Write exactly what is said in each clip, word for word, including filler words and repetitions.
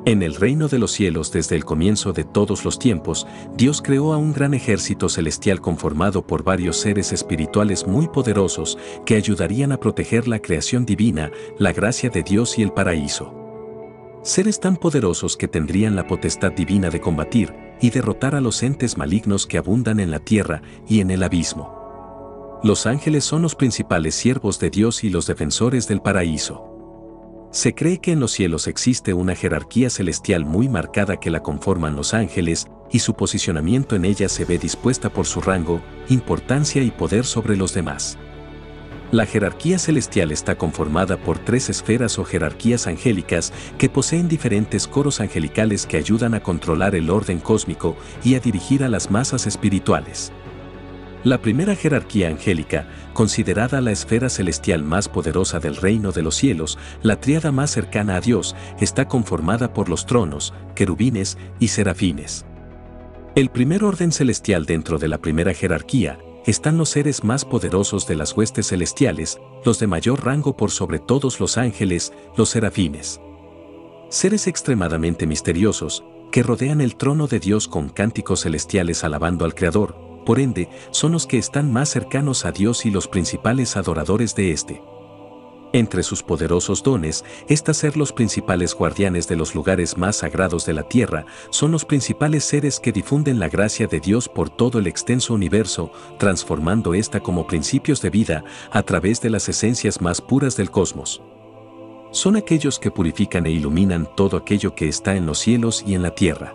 En el reino de los cielos, desde el comienzo de todos los tiempos, Dios creó a un gran ejército celestial conformado por varios seres espirituales muy poderosos que ayudarían a proteger la creación divina, la gracia de Dios y el paraíso. Seres tan poderosos que tendrían la potestad divina de combatir y derrotar a los entes malignos que abundan en la tierra y en el abismo. Los ángeles son los principales siervos de Dios y los defensores del paraíso. Se cree que en los cielos existe una jerarquía celestial muy marcada que la conforman los ángeles, y su posicionamiento en ella se ve dispuesta por su rango, importancia y poder sobre los demás. La jerarquía celestial está conformada por tres esferas o jerarquías angélicas que poseen diferentes coros angelicales que ayudan a controlar el orden cósmico y a dirigir a las masas espirituales. La primera jerarquía angélica, considerada la esfera celestial más poderosa del reino de los cielos, la tríada más cercana a Dios, está conformada por los tronos, querubines y serafines. El primer orden celestial dentro de la primera jerarquía están los seres más poderosos de las huestes celestiales, los de mayor rango por sobre todos los ángeles, los serafines. Seres extremadamente misteriosos, que rodean el trono de Dios con cánticos celestiales alabando al Creador. Por ende, son los que están más cercanos a Dios y los principales adoradores de éste. Entre sus poderosos dones, está ser los principales guardianes de los lugares más sagrados de la tierra, son los principales seres que difunden la gracia de Dios por todo el extenso universo, transformando ésta como principios de vida a través de las esencias más puras del cosmos. Son aquellos que purifican e iluminan todo aquello que está en los cielos y en la tierra.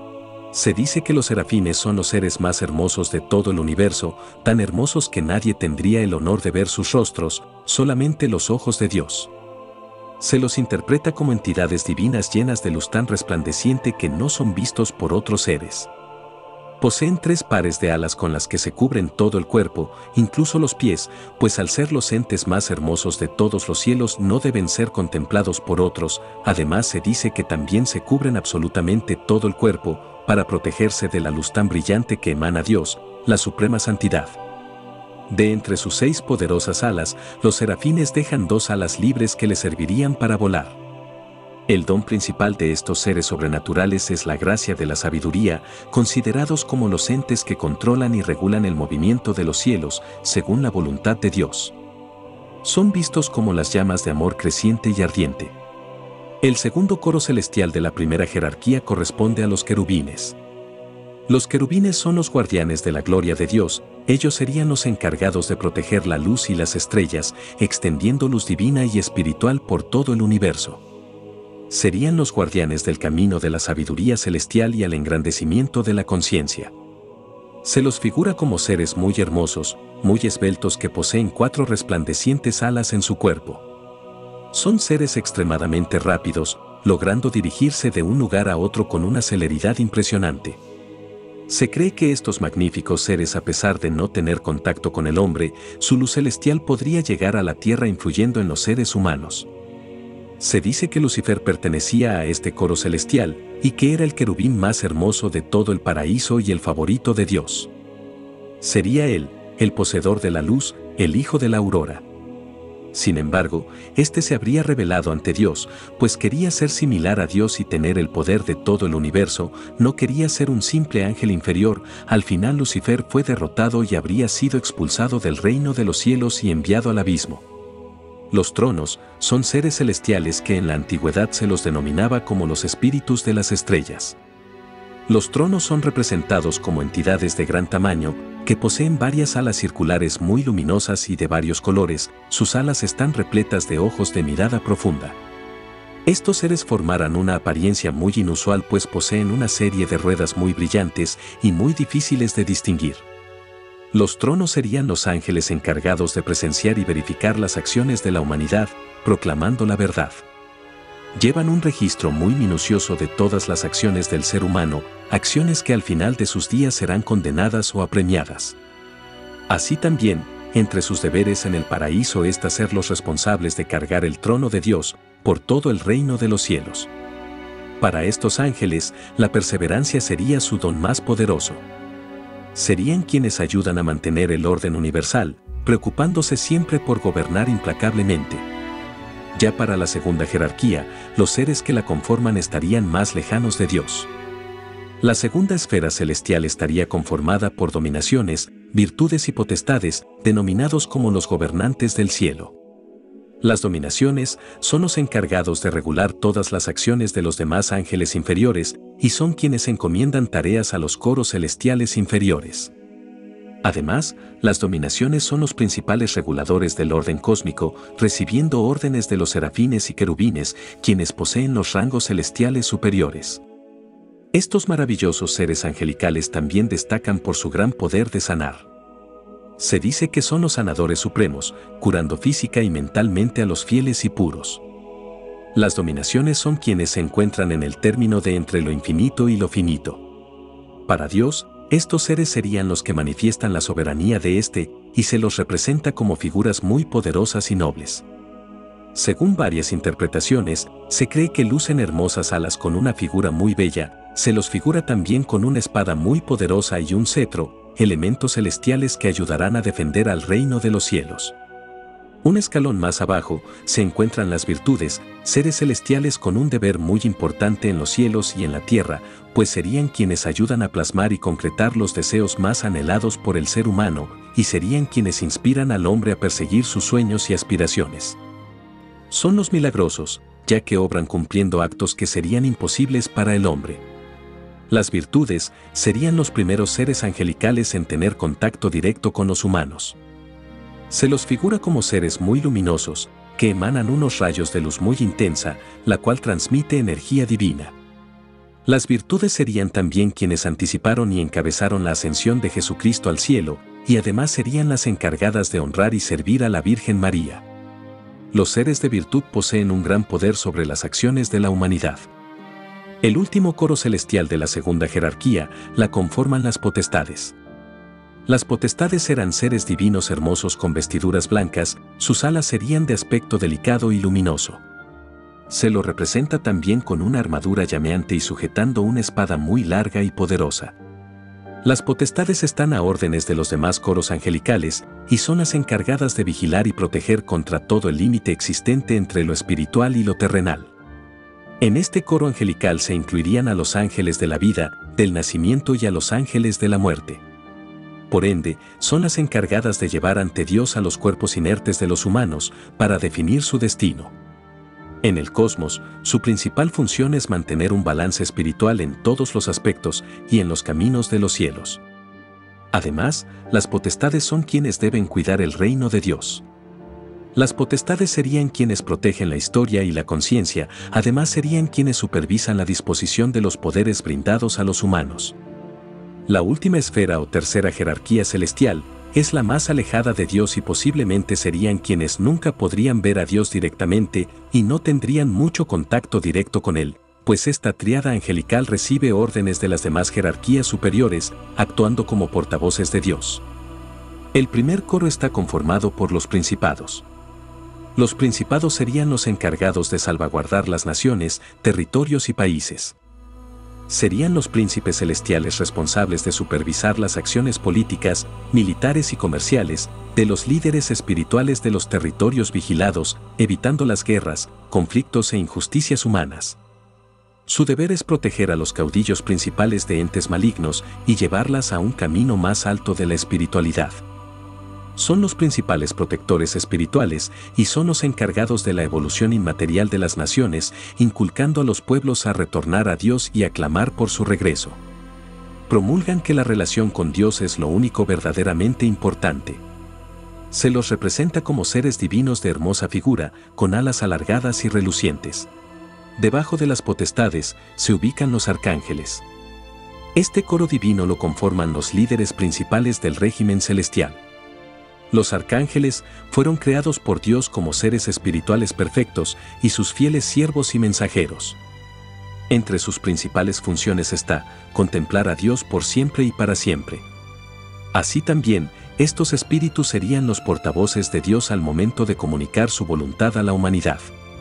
Se dice que los serafines son los seres más hermosos de todo el universo, tan hermosos que nadie tendría el honor de ver sus rostros, solamente los ojos de Dios. Se los interpreta como entidades divinas llenas de luz tan resplandeciente que no son vistos por otros seres. Poseen tres pares de alas con las que se cubren todo el cuerpo, incluso los pies, pues al ser los entes más hermosos de todos los cielos no deben ser contemplados por otros. Además se dice que también se cubren absolutamente todo el cuerpo, para protegerse de la luz tan brillante que emana Dios, la suprema santidad. De entre sus seis poderosas alas, los serafines dejan dos alas libres que les servirían para volar. El don principal de estos seres sobrenaturales es la gracia de la sabiduría, considerados como los entes que controlan y regulan el movimiento de los cielos, según la voluntad de Dios. Son vistos como las llamas de amor creciente y ardiente. El segundo coro celestial de la primera jerarquía corresponde a los querubines. Los querubines son los guardianes de la gloria de Dios, ellos serían los encargados de proteger la luz y las estrellas, extendiendo luz divina y espiritual por todo el universo. Serían los guardianes del camino de la sabiduría celestial y al engrandecimiento de la conciencia. Se los figura como seres muy hermosos, muy esbeltos que poseen cuatro resplandecientes alas en su cuerpo. Son seres extremadamente rápidos, logrando dirigirse de un lugar a otro con una celeridad impresionante. Se cree que estos magníficos seres, a pesar de no tener contacto con el hombre, su luz celestial podría llegar a la tierra influyendo en los seres humanos. Se dice que Lucifer pertenecía a este coro celestial y que era el querubín más hermoso de todo el paraíso y el favorito de Dios. Sería él, el poseedor de la luz, el hijo de la aurora. Sin embargo, este se habría rebelado ante Dios, pues quería ser similar a Dios y tener el poder de todo el universo, no quería ser un simple ángel inferior. Al final Lucifer fue derrotado y habría sido expulsado del reino de los cielos y enviado al abismo. Los tronos son seres celestiales que en la antigüedad se los denominaba como los espíritus de las estrellas. Los tronos son representados como entidades de gran tamaño, que poseen varias alas circulares muy luminosas y de varios colores. Sus alas están repletas de ojos de mirada profunda. Estos seres formarán una apariencia muy inusual, pues poseen una serie de ruedas muy brillantes y muy difíciles de distinguir. Los tronos serían los ángeles encargados de presenciar y verificar las acciones de la humanidad, proclamando la verdad. Llevan un registro muy minucioso de todas las acciones del ser humano, acciones que al final de sus días serán condenadas o apremiadas. Así también, entre sus deberes en el paraíso está ser los responsables de cargar el trono de Dios por todo el reino de los cielos. Para estos ángeles, la perseverancia sería su don más poderoso. Serían quienes ayudan a mantener el orden universal, preocupándose siempre por gobernar implacablemente. Ya para la segunda jerarquía, los seres que la conforman estarían más lejanos de Dios. La segunda esfera celestial estaría conformada por dominaciones, virtudes y potestades, denominados como los gobernantes del cielo. Las dominaciones son los encargados de regular todas las acciones de los demás ángeles inferiores y son quienes encomiendan tareas a los coros celestiales inferiores. Además, las dominaciones son los principales reguladores del orden cósmico, recibiendo órdenes de los serafines y querubines, quienes poseen los rangos celestiales superiores. Estos maravillosos seres angelicales también destacan por su gran poder de sanar. Se dice que son los sanadores supremos, curando física y mentalmente a los fieles y puros. Las dominaciones son quienes se encuentran en el término de entre lo infinito y lo finito. Para Dios, estos seres serían los que manifiestan la soberanía de éste y se los representa como figuras muy poderosas y nobles. Según varias interpretaciones, se cree que lucen hermosas alas con una figura muy bella, se los figura también con una espada muy poderosa y un cetro, elementos celestiales que ayudarán a defender al reino de los cielos. Un escalón más abajo se encuentran las virtudes, seres celestiales con un deber muy importante en los cielos y en la tierra, pues serían quienes ayudan a plasmar y concretar los deseos más anhelados por el ser humano, y serían quienes inspiran al hombre a perseguir sus sueños y aspiraciones. Son los milagrosos, ya que obran cumpliendo actos que serían imposibles para el hombre. Las virtudes serían los primeros seres angelicales en tener contacto directo con los humanos. Se los figura como seres muy luminosos, que emanan unos rayos de luz muy intensa, la cual transmite energía divina. Las virtudes serían también quienes anticiparon y encabezaron la ascensión de Jesucristo al cielo, y además serían las encargadas de honrar y servir a la Virgen María. Los seres de virtud poseen un gran poder sobre las acciones de la humanidad. El último coro celestial de la segunda jerarquía la conforman las potestades. Las potestades eran seres divinos hermosos con vestiduras blancas, sus alas serían de aspecto delicado y luminoso. Se lo representa también con una armadura llameante y sujetando una espada muy larga y poderosa. Las potestades están a órdenes de los demás coros angelicales y son las encargadas de vigilar y proteger contra todo el límite existente entre lo espiritual y lo terrenal. En este coro angelical se incluirían a los ángeles de la vida, del nacimiento y a los ángeles de la muerte. Por ende, son las encargadas de llevar ante Dios a los cuerpos inertes de los humanos para definir su destino. En el cosmos, su principal función es mantener un balance espiritual en todos los aspectos y en los caminos de los cielos. Además, las potestades son quienes deben cuidar el reino de Dios. Las potestades serían quienes protegen la historia y la conciencia, además serían quienes supervisan la disposición de los poderes brindados a los humanos. La última esfera o tercera jerarquía celestial es la más alejada de Dios y posiblemente serían quienes nunca podrían ver a Dios directamente y no tendrían mucho contacto directo con Él, pues esta tríada angelical recibe órdenes de las demás jerarquías superiores, actuando como portavoces de Dios. El primer coro está conformado por los principados. Los principados serían los encargados de salvaguardar las naciones, territorios y países. Serían los príncipes celestiales responsables de supervisar las acciones políticas, militares y comerciales de los líderes espirituales de los territorios vigilados, evitando las guerras, conflictos e injusticias humanas. Su deber es proteger a los caudillos principales de entes malignos y llevarlas a un camino más alto de la espiritualidad. Son los principales protectores espirituales y son los encargados de la evolución inmaterial de las naciones, inculcando a los pueblos a retornar a Dios y a clamar por su regreso. Promulgan que la relación con Dios es lo único verdaderamente importante. Se los representa como seres divinos de hermosa figura, con alas alargadas y relucientes. Debajo de las potestades se ubican los arcángeles. Este coro divino lo conforman los líderes principales del régimen celestial. Los arcángeles fueron creados por Dios como seres espirituales perfectos y sus fieles siervos y mensajeros. Entre sus principales funciones está contemplar a Dios por siempre y para siempre. Así también, estos espíritus serían los portavoces de Dios al momento de comunicar su voluntad a la humanidad.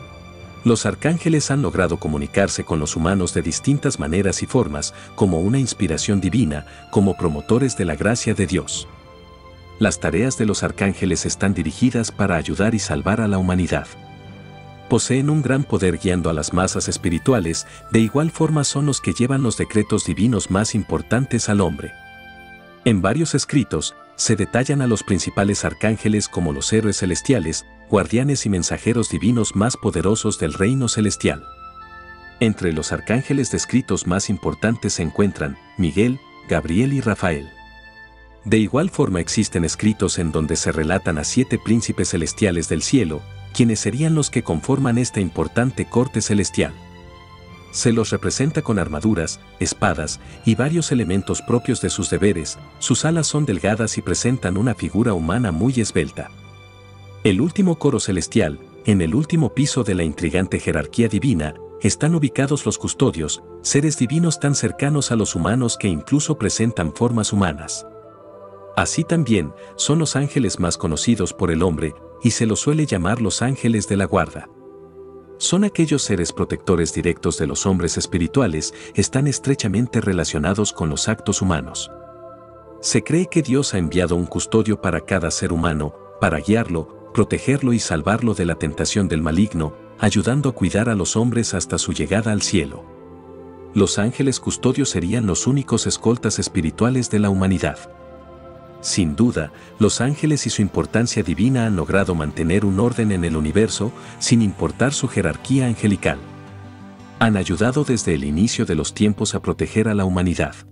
Los arcángeles han logrado comunicarse con los humanos de distintas maneras y formas, como una inspiración divina, como promotores de la gracia de Dios. Las tareas de los arcángeles están dirigidas para ayudar y salvar a la humanidad. poseen un gran poder guiando a las masas espirituales, de igual forma son los que llevan los decretos divinos más importantes al hombre. En varios escritos, se detallan a los principales arcángeles como los héroes celestiales, guardianes y mensajeros divinos más poderosos del reino celestial. Entre los arcángeles descritos más importantes se encuentran Miguel, Gabriel y Rafael. De igual forma existen escritos en donde se relatan a siete príncipes celestiales del cielo, quienes serían los que conforman esta importante corte celestial. Se los representa con armaduras, espadas y varios elementos propios de sus deberes. Sus alas son delgadas y presentan una figura humana muy esbelta. El último coro celestial, en el último piso de la intrigante jerarquía divina, están ubicados los custodios, seres divinos tan cercanos a los humanos que incluso presentan formas humanas. Así también son los ángeles más conocidos por el hombre, y se los suele llamar los ángeles de la guarda. Son aquellos seres protectores directos de los hombres espirituales, están estrechamente relacionados con los actos humanos. Se cree que Dios ha enviado un custodio para cada ser humano, para guiarlo, protegerlo y salvarlo de la tentación del maligno, ayudando a cuidar a los hombres hasta su llegada al cielo. Los ángeles custodios serían los únicos escoltas espirituales de la humanidad. Sin duda, los ángeles y su importancia divina han logrado mantener un orden en el universo, sin importar su jerarquía angelical. Han ayudado desde el inicio de los tiempos a proteger a la humanidad.